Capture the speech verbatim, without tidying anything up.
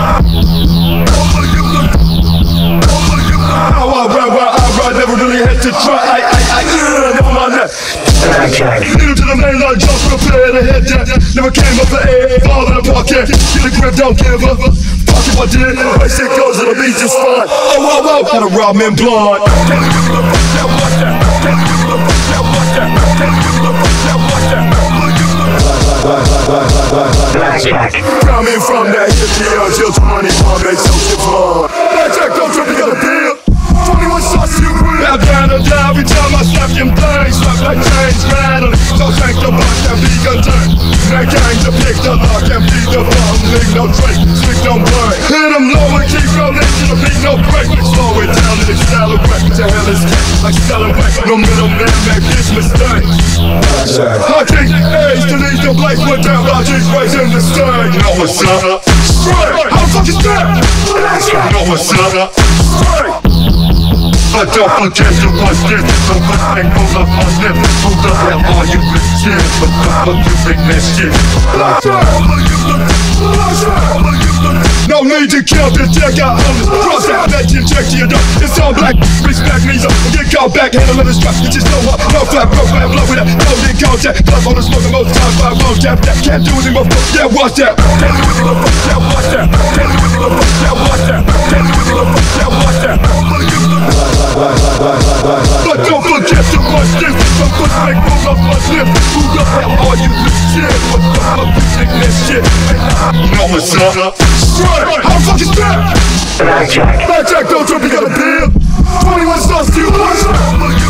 Never really had to try. I, I, I, uh, on my neck. Needle to the main line, just prepare to hit that. Never came up for air, fall in the pocket. Get a grip, don't give a fuck if I did. Race it goes, it'll be just fine. Oh, oh, oh, gotta rob me in blind. Blackjack. Coming from that hippie until twenty-one, make social fun. Blackjack, don't trip, you got a deal. twenty-one shots you win. Now down and down every time I slap your things. Slap like chains rattling. So thank the block and be content. That gang to pick the lock and beat the bomb. Leave no trace, stick don't burn. Hit them low and keep rolling to the beat, no break. Slow it down and accelerate. To hell is cat, like celebrate. No middleman make this mistake. I think A's to lead the place went down. Logic's raising the stage. You know what's up? Straight. How the fuck is that? You know what's up? Straight. But don't forget to watch this. So put and pull up on them. Hold up and all you with shit. But the fuck you bring that shit. No need to kill this check out on this. Cross out, let you check to your door. It's all black, respect me up. Get caught back, handle of the strap. You just know what, no flat, no flat, blow with that. No need contact, blood on the smoke the most times. I won't tap that, can't do it anymore. Yeah, watch that. Can't do it anymore. Yeah, watch that. Can't do it anymore. Yeah, watch that. Can't do it anymore. Yeah, watch that. But don't forget to watch this. Some foot make roll up my lip. Move up and all you legit. What the fuck you think that shit? You know what's up? Straight. How the fuck is that? Blackjack. Blackjack, don't trip, you got a bill. twenty-one shots to you, watch.